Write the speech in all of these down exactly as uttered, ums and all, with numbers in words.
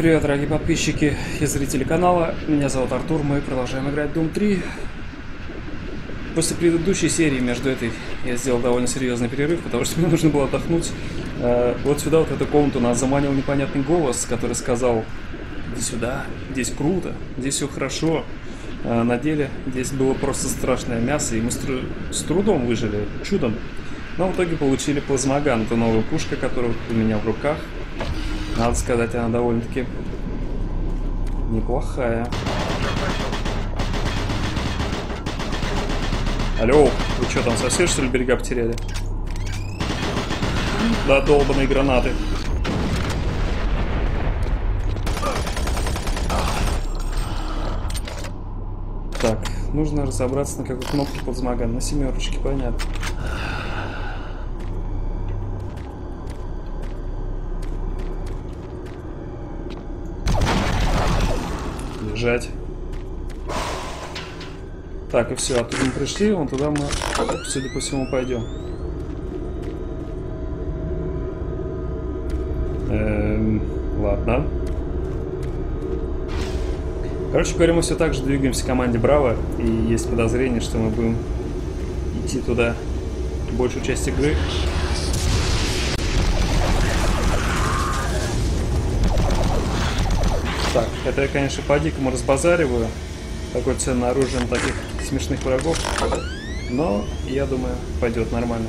Привет, дорогие подписчики и зрители канала. Меня зовут Артур, мы продолжаем играть Doom три. После предыдущей серии между этой я сделал довольно серьезный перерыв, потому что мне нужно было отдохнуть. Вот сюда, вот в эту комнату, нас заманил непонятный голос, который сказал: иди сюда, здесь круто, здесь все хорошо. На деле здесь было просто страшное мясо, и мы с трудом выжили, чудом. Но в итоге получили плазмоган, это новая пушка, которая у меня в руках. Надо сказать, она довольно-таки неплохая. Алло, вы что там, совсем что ли берега потеряли? Да, долбаные гранаты. Так, нужно разобраться, на какой кнопке плазмоган. На семерочке, понятно. Лежать. Так, и все, оттуда мы пришли, вон туда мы, судя по всему, пойдем. Эм, ладно. Короче говоря, мы все так же двигаемся к команде Браво, и есть подозрение, что мы будем идти туда большую часть игры. Так, это я, конечно, по-дикому разбазариваю. Такое ценное оружие на таких смешных врагов. Но, я думаю, пойдет нормально.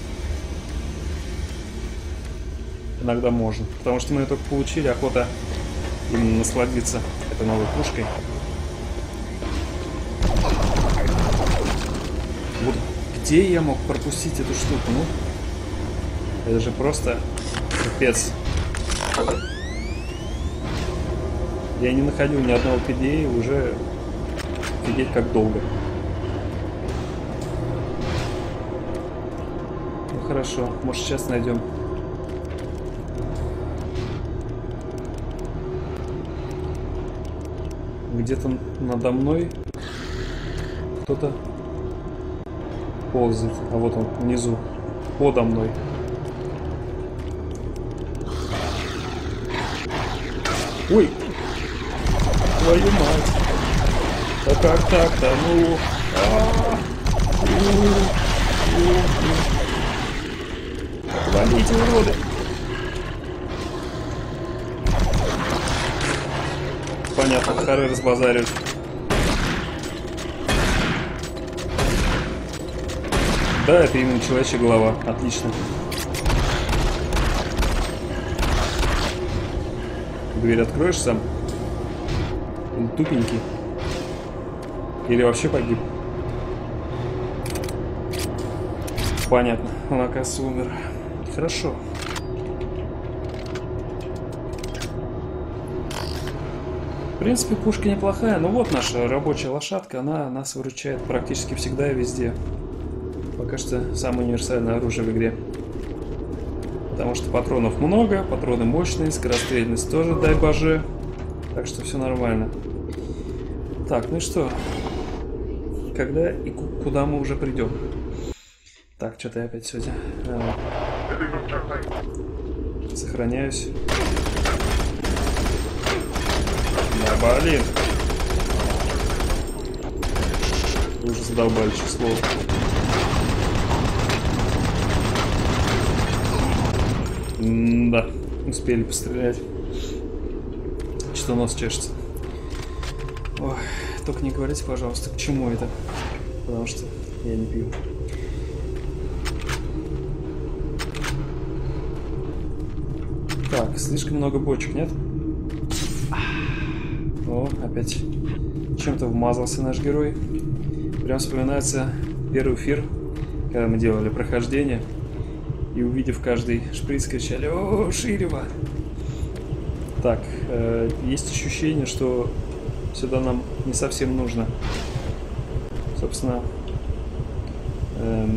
Иногда можно. Потому что мы ее только получили, охота именно насладиться этой новой пушкой. Вот где я мог пропустить эту штуку? Ну, это же просто капец. Я не находил ни одного пи ди эй, уже офигеть как долго. Ну хорошо, может сейчас найдем. Где-то надо мной кто-то ползает, а вот он внизу, подо мной. Ой! Твою мать! Да как так-то? Ну! Валите, уроды! Понятно, хоры разбазаривают. Да, это именно человечья голова. Отлично. Дверь откроешь сам? Он тупенький. Или вообще погиб? Понятно. Он, оказывается, умер. Хорошо. В принципе, пушка неплохая. Но вот наша рабочая лошадка. Она нас выручает практически всегда и везде. Пока что самое универсальное оружие в игре. Потому что патронов много, патроны мощные, скорострельность тоже, дай боже. Так что все нормально. Так, ну и что? Когда и куда мы уже придем? Так, что-то я опять сегодня а, сохраняюсь. Да, блин. Вы уже задолбали число. М-да, успели пострелять. Что нос чешется. Ой, только не говорите, пожалуйста, к чему это. Потому что я не пью. Так, слишком много бочек, нет? О, опять чем-то вмазался наш герой. Прям вспоминается первый эфир, когда мы делали прохождение. И увидев каждый шприц, кричали: «О, Ширева!» Так, э, есть ощущение, что сюда нам не совсем нужно. Собственно, эм...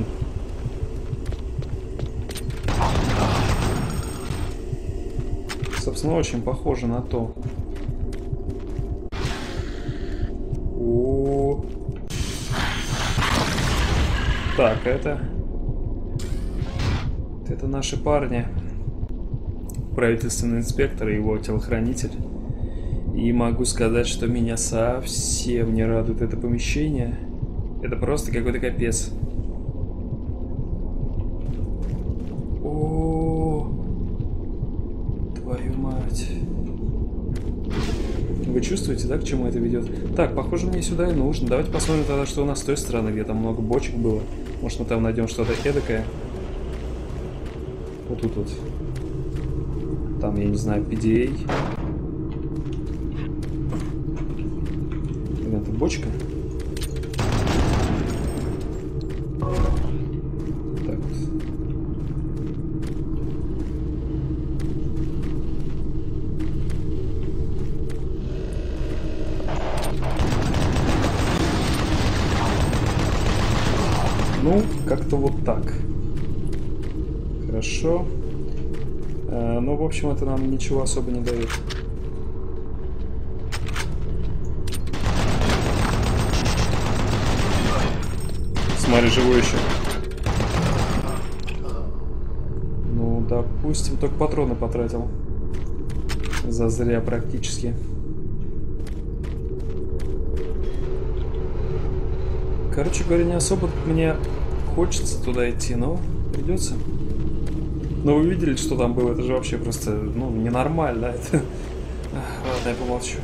собственно, очень похоже на то. О, так, это это наши парни. Правительственный инспектор и его телохранитель. И могу сказать, что меня совсем не радует это помещение. Это просто какой-то капец. О, твою мать. Вы чувствуете, да, к чему это ведет? Так, похоже, мне сюда и нужно. Давайте посмотрим тогда, что у нас с той стороны, где там много бочек было. Может, мы там найдем что-то эдакое. Вот тут вот. Там, я не знаю, пи ди эй. Это бочка. Так вот. Ну, как-то вот так. Хорошо. Э, ну, в общем, это нам ничего особо не дает. Смотри, живой еще. Ну, допустим, только патроны потратил. Зазря практически. Короче говоря, не особо мне хочется туда идти, но придется. Но вы видели, что там было? Это же вообще просто, ну, ненормально. Это... Ладно, я помолчу.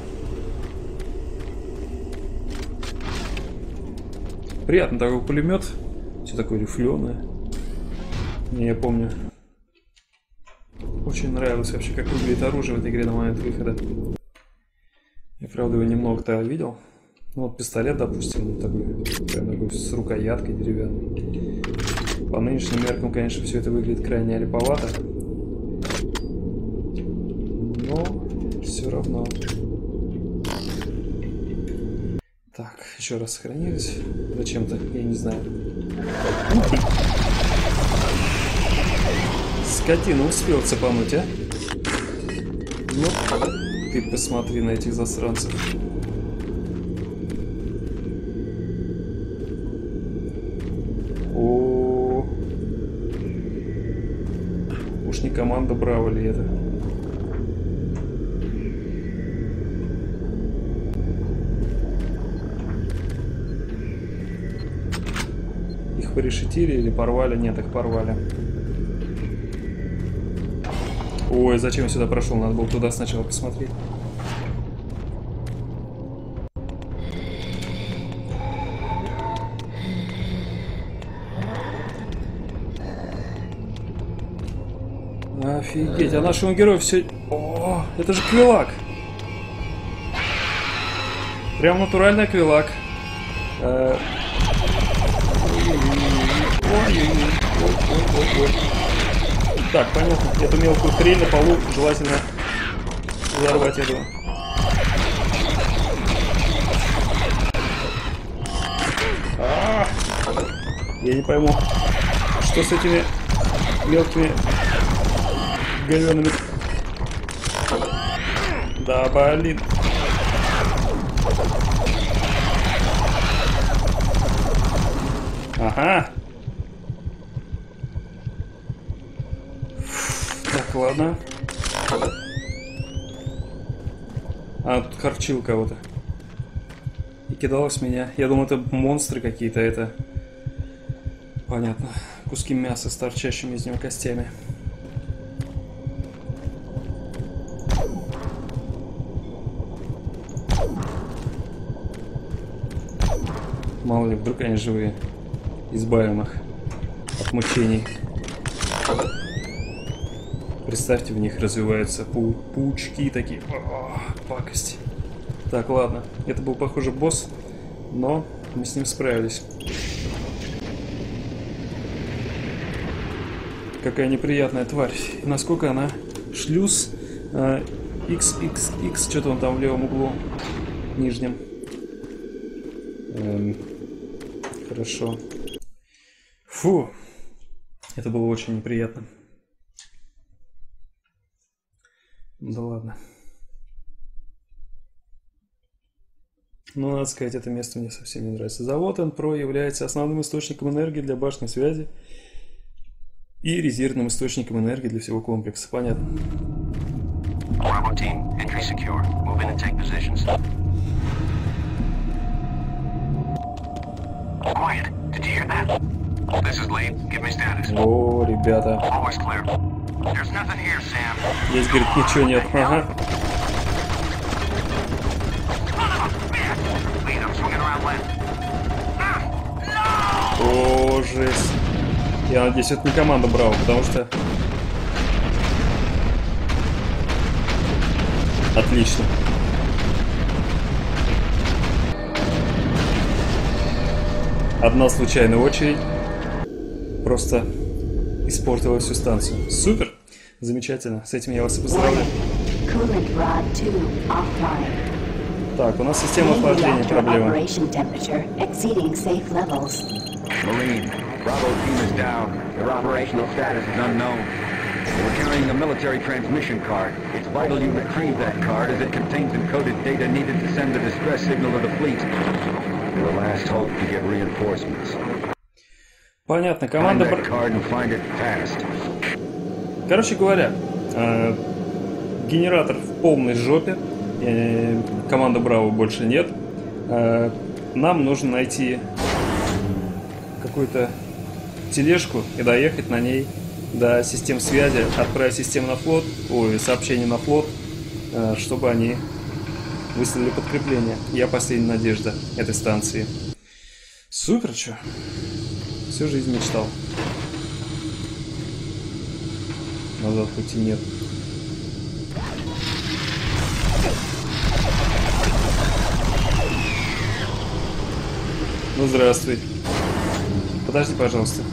Приятно такой пулемет. Все такое рифленое. Не, я помню. Очень нравилось вообще, как выглядит оружие в этой игре на момент выхода. Я, правда, его немного-то видел. Ну вот пистолет, допустим, такой, прям такой с рукояткой деревянной. По нынешним меркам, конечно, все это выглядит крайне олиповато. Но все равно. Так, еще раз сохранились. Зачем-то, я не знаю. Скотина успел цепануть, а? Ну, ты посмотри на этих засранцев. О, уж не команда Браво ли это? Их порешетили или порвали? Нет, их порвали. Ой, зачем я сюда прошел? Надо было туда сначала посмотреть. Офигеть, а нашему герою все... О, это же Квилак. Прям натуральный Квилак. Э... Ой-ой-ой. Так, понятно. Эту мелкую хрень на полу желательно взорвать этого. А-а-а! Я не пойму, что с этими мелкими говёными. Да, блин. Ага. Так, ладно. А, тут харчил кого-то. И кидалось в меня. Я думал, это монстры какие-то, это... Понятно. Куски мяса с торчащими из него костями. Мало ли, вдруг они живые. Избавим их от мучений. Представьте, в них развиваются пау паучки такие. О, пакость. Так, ладно. Это был, похоже, босс, но мы с ним справились. Какая неприятная тварь. И насколько она? Шлюз э, икс икс икс. Что-то он там в левом углу нижнем. Эм, хорошо. Фу. Это было очень неприятно. Да ладно. Ну, надо сказать, это место мне совсем не нравится. Завод Энпро является основным источником энергии для башенной связи и резервным источником энергии для всего комплекса. Понятно. Bravo team, entry secure. Move in and take positions. Quiet. Did you hear that? This is Lee. Give me status. О, ребята. Always clear. There's nothing here, Sam. Здесь, говорит, ничего нет. Ага. Wait, I'm swinging around left. О, жесть. Я надеюсь, это не команда Браво, потому что... Отлично. Одна случайная очередь просто испортила всю станцию. Супер! Замечательно. С этим я вас и поздравляю. Так, у нас система охлаждения проблема. Marine, Bravo team is down. Their operational status is unknown. They were carrying a military transmission card. It's vital you retrieve that card as it contains encoded data needed to send the distress signal to the fleet. Your last hope to get reinforcements. Понятно, Find команда... that card and find it fast. Короче говоря, э, генератор в полной жопе. Э, команды Браво больше нет. Э, нам нужно найти какую-то тележку и доехать на ней до систем связи, отправить систему на флот, ой, сообщение на флот, э, чтобы они выслали подкрепление. Я последняя надежда этой станции. Супер, чё? Всю жизнь мечтал. Назад пути нет. Ну, здравствуй. Подожди, пожалуйста.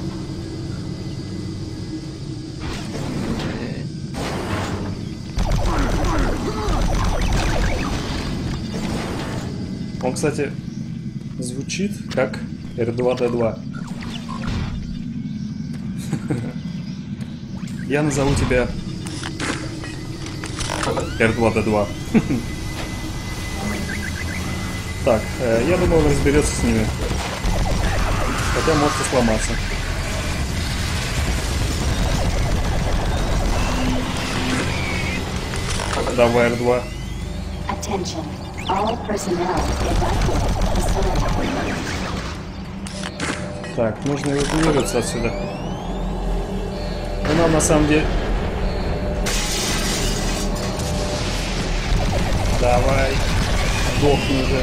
Он, кстати, звучит как эр два дэ два. Я назову тебя эр два дэ два. Так, э, я думаю, он разберется с ними. Хотя может и сломаться. Давай, эр два. Так, нужно эвакуироваться отсюда. Но нам на самом деле... Давай. Сдохни уже.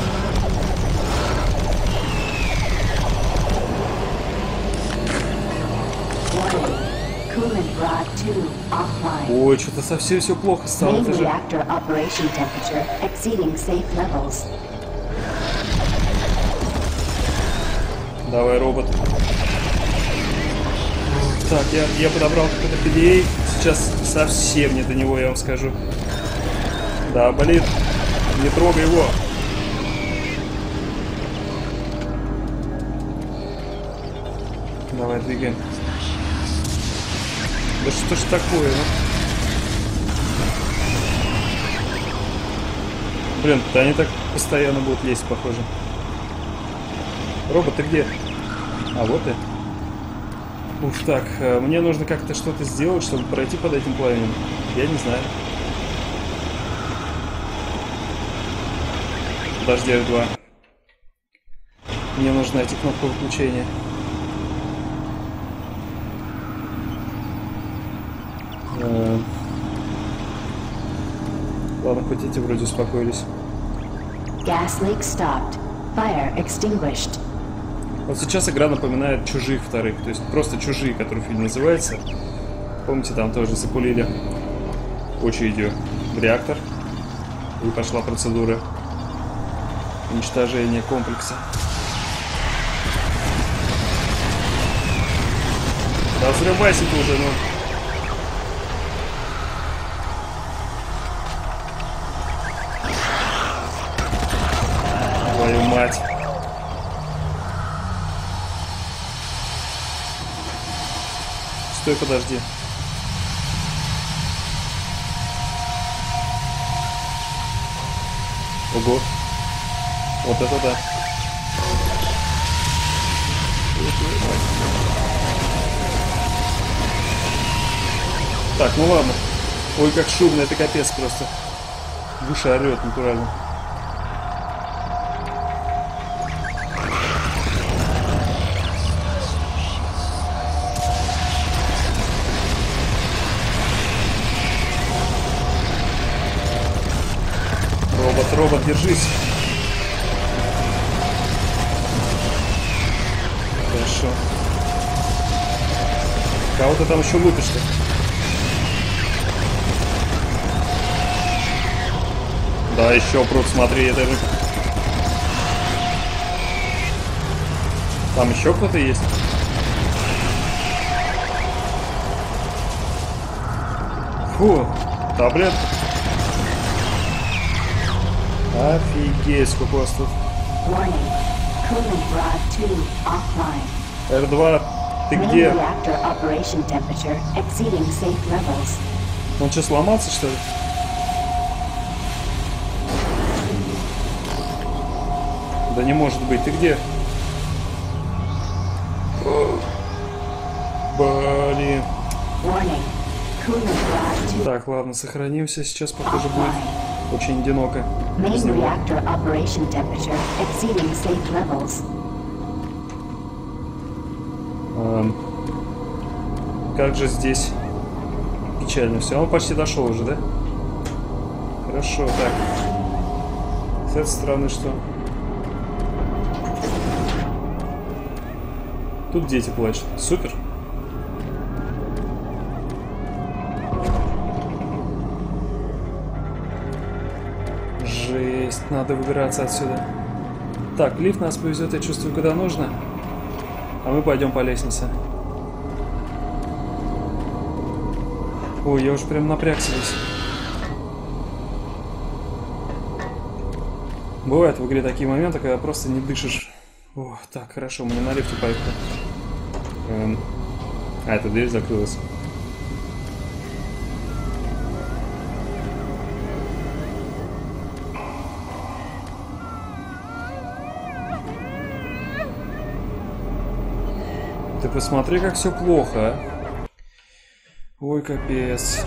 Ой, что-то совсем все плохо стало. Это же... Давай, робот. Так, я, я подобрал какой-то пи ди эй. Сейчас совсем не до него, я вам скажу. Да, болит. Не трогай его. Давай, двигаем. Да что ж такое, ну? Блин, да они так постоянно будут лезть, похоже. Робот, ты где? А, вот ты. Уф, так, мне нужно как-то что-то сделать, чтобы пройти под этим пламенем. Я не знаю. Подожди, эр два. Мне нужно найти кнопку выключения. Э-э- Ладно, хоть эти вроде успокоились. Gas leak stopped. Fire extinguished. Вот сейчас игра напоминает «Чужих» вторых, то есть просто «Чужие», который фильм называется. Помните, там тоже запулили очередью в реактор, и пошла процедура уничтожения комплекса. Да взрывайся ты уже, ну. Твою мать. Стой, подожди. Ого. Вот это да. Так, ну ладно. Ой, как шумно, это капец просто. В уши орет натурально. Робот, робот, держись. Хорошо. Кого ты там еще лупишь-то? Да, еще пруд, смотри, это же... Там еще кто-то есть? Фу, таблетка. Офигеть, сколько у вас тут. эр два, ты где? Он что, сломался, что ли? Да не может быть, ты где? О, блин. Так, ладно, сохранимся. Сейчас, похоже, будет очень одиноко. Без него. Эм, как же здесь печально все. Он почти дошел уже, да? Хорошо, так. С этой стороны что? Тут дети плачут. Супер. Жесть. Надо выбираться отсюда. Так, лифт нас повезет, я чувствую, куда нужно. А мы пойдем по лестнице. Ой, я уже прям напрягся весь. Бывают в игре такие моменты, когда просто не дышишь. О, так, хорошо, мы не на лифте поехали. Эм... А, эта дверь закрылась. Ты посмотри, как все плохо, а. Ой, капец.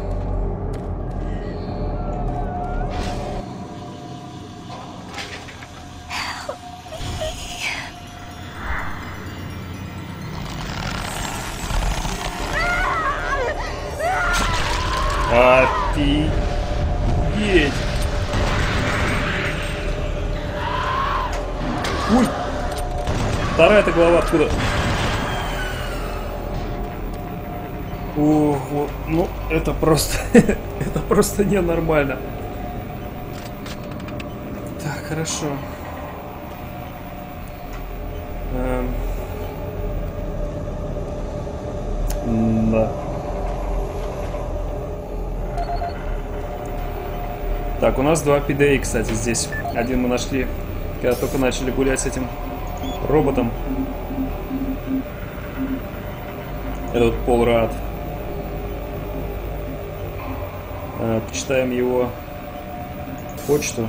Офигеть! Ой! Вторая-то голова откуда? О, вот, ну, это просто... это просто ненормально. Так, хорошо. Эм... Да. Так, у нас два пи ди эй, кстати, здесь. Один мы нашли, когда только начали гулять с этим роботом. Этот Пол Рад. Э, почитаем его почту.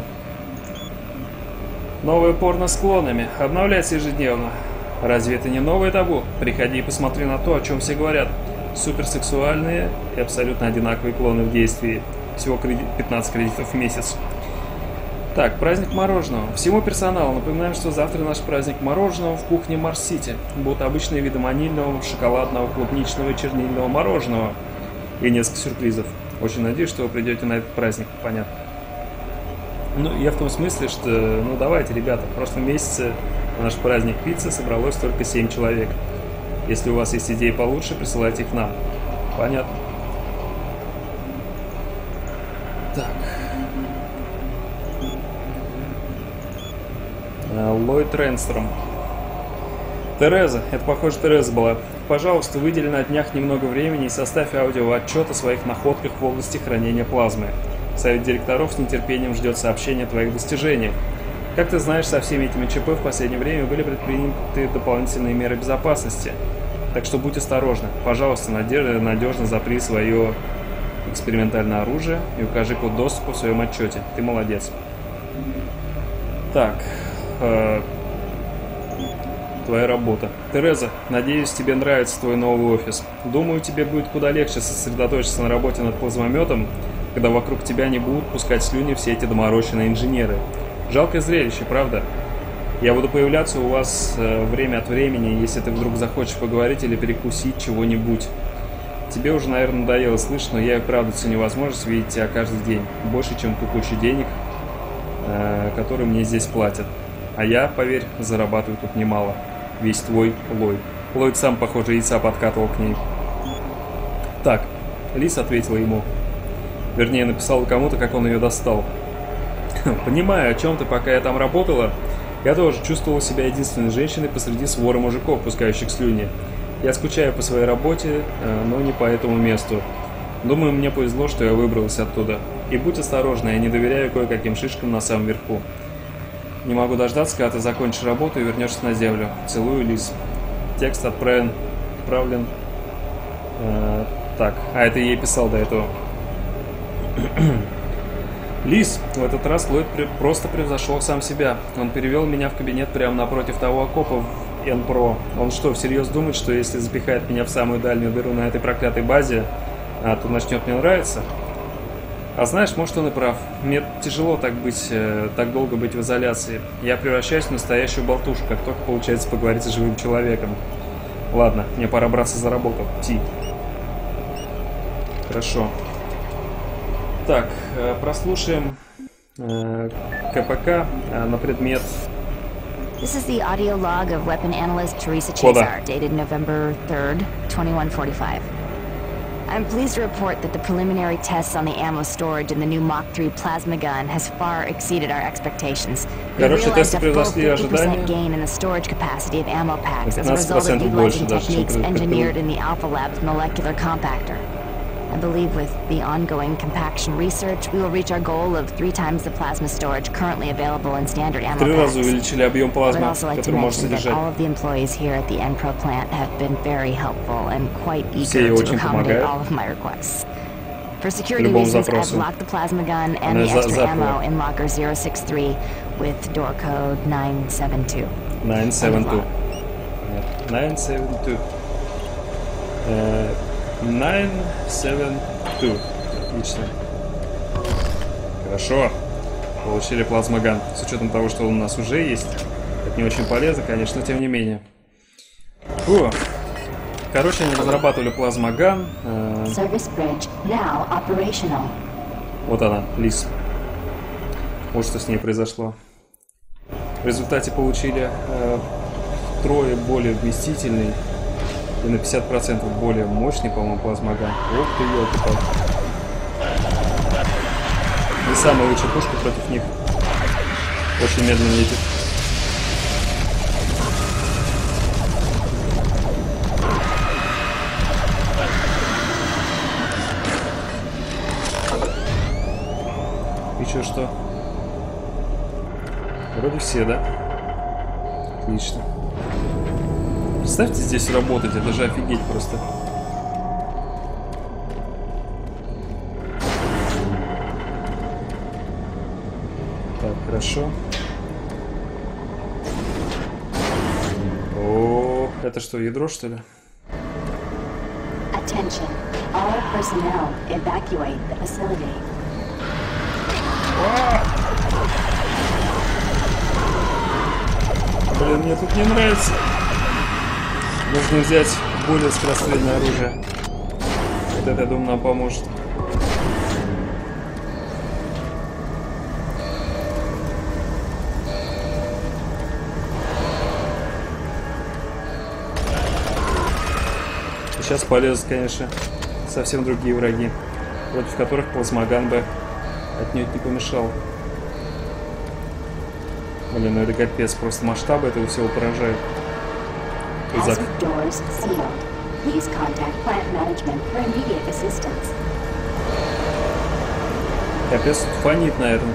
Новое порно с клонами. Обновляется ежедневно. Разве это не новое табу? Приходи и посмотри на то, о чем все говорят. Суперсексуальные и абсолютно одинаковые клоны в действии. Всего пятнадцать кредитов в месяц. Так, праздник мороженого. Всему персоналу напоминаем, что завтра наш праздник мороженого в кухне Марс-Сити. Будут обычные виды ванильного, шоколадного, клубничного и чернильного мороженого. И несколько сюрпризов. Очень надеюсь, что вы придете на этот праздник, понятно. Ну, я в том смысле, что, ну давайте, ребята, в прошлом месяце на наш праздник пиццы собралось только семь человек. Если у вас есть идеи получше, присылайте их нам. Понятно. Так. Ллойд Ренстром. Тереза, это похоже Тереза была. Пожалуйста, выдели на днях немного времени и составь аудиоотчет о своих находках в области хранения плазмы. Совет директоров с нетерпением ждет сообщения о твоих достижениях. Как ты знаешь, со всеми этими ЧП в последнее время были предприняты дополнительные меры безопасности. Так что будь осторожна. Пожалуйста, надежно запри свое экспериментальное оружие и укажи код доступа в своем отчете. Ты молодец. Так. Э, твоя работа. Тереза, надеюсь, тебе нравится твой новый офис. Думаю, тебе будет куда легче сосредоточиться на работе над плазмометом, когда вокруг тебя не будут пускать слюни все эти доморощенные инженеры. Жалкое зрелище, правда? Я буду появляться у вас э, время от времени, если ты вдруг захочешь поговорить или перекусить чего-нибудь. Тебе уже, наверное, надоело слышать, но я и правда ценю возможность видеть тебя каждый день. Больше, чем ту кучу денег, э, которые мне здесь платят. А я, поверь, зарабатываю тут немало. Весь твой Ллойд. Ллойд сам, похоже, яйца подкатывал к ней. Так, Лиз ответила ему. Вернее, написала кому-то, как он ее достал. Понимаю, о чем ты, пока я там работала. Я тоже чувствовала себя единственной женщиной посреди свора мужиков, пускающих слюни. Я скучаю по своей работе, но не по этому месту. Думаю, мне повезло, что я выбралась оттуда. И будь осторожна, я не доверяю кое-каким шишкам на самом верху. Не могу дождаться, когда ты закончишь работу и вернешься на землю. Целую, Лиз. Текст отправлен... отправлен... Э, так, а это я ей писал до этого. Лиз, в этот раз Ллойд просто превзошел сам себя. Он перевел меня в кабинет прямо напротив того окопа в Н-Про. Он что, всерьез думает, что если запихает меня в самую дальнюю дыру на этой проклятой базе, а, то начнет мне нравиться? А знаешь, может, он и прав. Мне тяжело так быть, э, так долго быть в изоляции. Я превращаюсь в настоящую болтушку, как только получается поговорить с живым человеком. Ладно, мне пора браться за работу. Ти. Хорошо. Так, э, прослушаем э, КПК э, на предмет... This is the audio log of weapon analyst Teresa Кода. Chazar, dated November third, twenty-one forty-five. I'm pleased to report that the preliminary tests on the ammo storage in the new Mach three plasma gun has far exceeded our expectations. We Короче, realized тесты a full превзошли fifty ожидания. percent gain in the storage capacity of ammo packs as a пятнадцать result of процентов больше utilizing даже, чем techniques пред- engineered in the Alpha Labs molecular compactor. I believe with the ongoing compaction research, we will reach our goal of three times the plasma storage currently available in standard ammo Три раза packs. увеличили объем I would плазмы, also like to который может mention that содержать. all of the employees here at the N-Pro plant have been very helpful and quite Все eager to очень accommodate помогают. all of my requests. For security Любому reasons, I've запросу. locked the plasma gun and Она the за- extra заперла. ammo in locker zero six three with door code nine seven two. nine seven two. nine seven two. Э, nine seven two. Отлично. Хорошо. Получили плазмоган. С учетом того, что он у нас уже есть. Это не очень полезно, конечно, тем не менее. Фу. Короче, они разрабатывали плазмоган. Э, Service bridge now operational. вот она, Лиз. Вот что с ней произошло. В результате получили э, втрое более вместительный и на пятьдесят процентов более мощный, по-моему, плазмоган. Ух ты, ёлки-палки. Не самая лучшая пушка против них. Очень медленно летит. Еще что? Вроде все, да? Отлично. Представьте здесь работать, это же офигеть просто. Так, хорошо. О, это что, ядро, что ли? Attention. All personnel evacuate the facility. Блин, мне тут не нравится. Нужно взять более скорострельное оружие. Вот это, я думаю, нам поможет. Сейчас полезут, конечно, совсем другие враги, против которых плазмоган бы отнюдь не помешал. Блин, ну это капец, просто масштабы этого всего поражают. Зак- Hazard doors sealed. Please contact plant management for immediate assistance. Капец, тут фонит, наверное.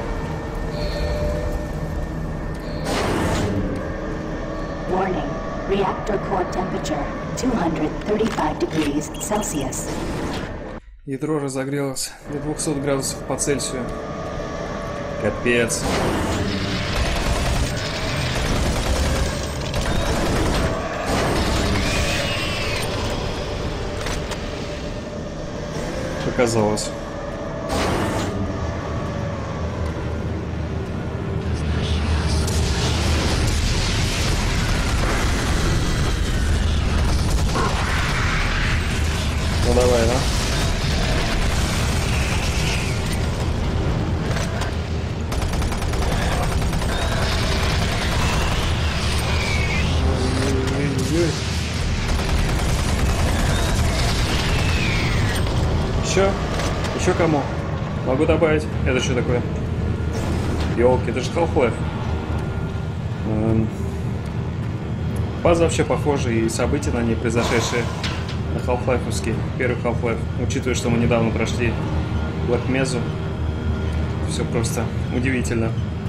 Warning. Reactor core temperature two hundred thirty-five degrees Celsius. Ядро разогрелось до двухсот градусов по Цельсию. Капец. показалось. Ну давай, да? Еще? Еще кому? Могу добавить. Это что такое? Ёлки, это же Half-Life. Эм... База вообще похожа, и события на ней, произошедшие на Half-Life'овский, первый Half-Life. Учитывая, что мы недавно прошли Black Mesa, все просто удивительно.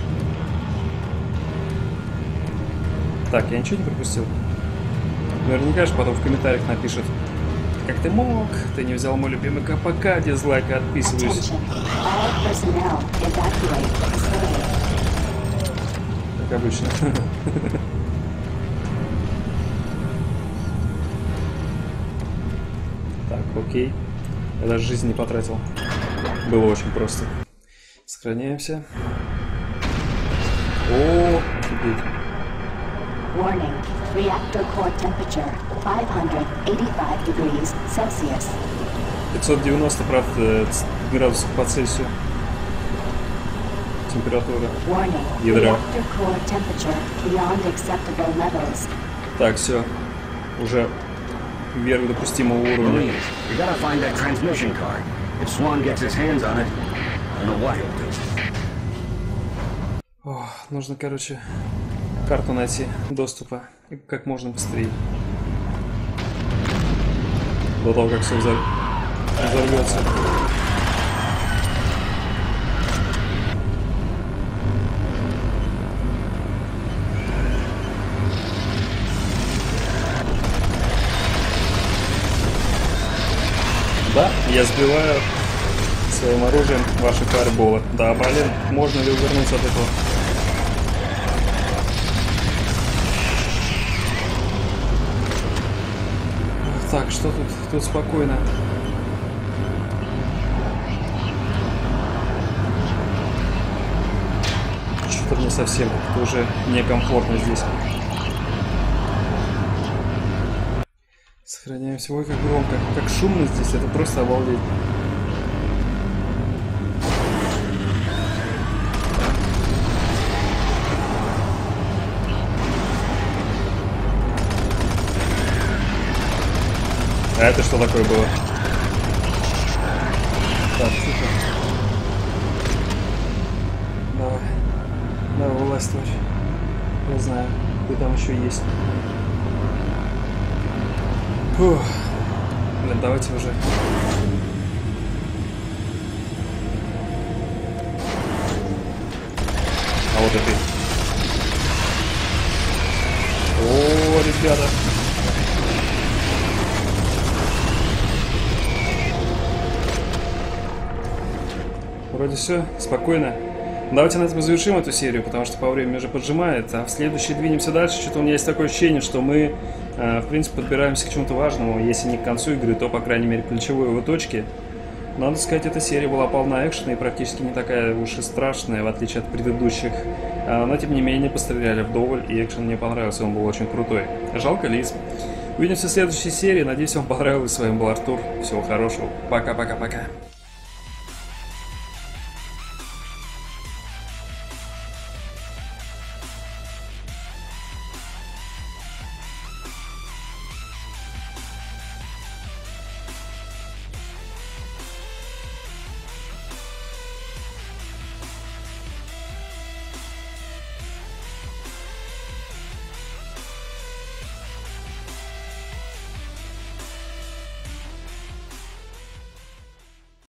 Так, я ничего не пропустил? Наверняка же потом в комментариях напишут: как ты мог? Ты не взял мой любимый КПК, дизлайк, отписываюсь. Как обычно. Так, окей. Я даже жизнь не потратил. Было очень просто. Сохраняемся. О, теперь. Warning. Reactor core temperature five hundred eighty-five degrees Celsius. пятьсот девяносто градусов по Цельсию. Температура ядра. Reactor core temperature beyond acceptable levels. Так, все. Уже вверх допустимого уровня. Marines, we gotta find that transmission card. If Swan gets his hands on it, I don't know what he'll do. О, нужно, короче, карту найти доступа и как можно быстрее. До того, как все взор... взорвется. Да, я сбиваю своим оружием ваши фаерболы. Да, блин, можно ли увернуться от этого? Так, что тут? Тут спокойно. Что-то мне совсем как-то уже некомфортно здесь. Сохраняемся. Ой, как громко, как шумно здесь, это просто обалдеть. А это что такое было? Так, тихо. Давай. Давай, вылазь, тварь. Я знаю, ты там еще есть. Фух. Блин, давайте уже. А вот и ты. О, ребята. Вроде все, спокойно. Давайте на этом завершим эту серию, потому что по времени уже поджимает. А в следующий двинемся дальше. Что-то у меня есть такое ощущение, что мы, э, в принципе, подбираемся к чему-то важному. Если не к концу игры, то, по крайней мере, к ключевой его точке. Надо сказать, эта серия была полна экшена и практически не такая уж и страшная, в отличие от предыдущих. А, но, тем не менее, постреляли вдоволь, и экшен мне понравился, он был очень крутой. Жалко лиц. Увидимся в следующей серии. Надеюсь, вам понравилось. С вами был Артур. Всего хорошего. Пока-пока-пока.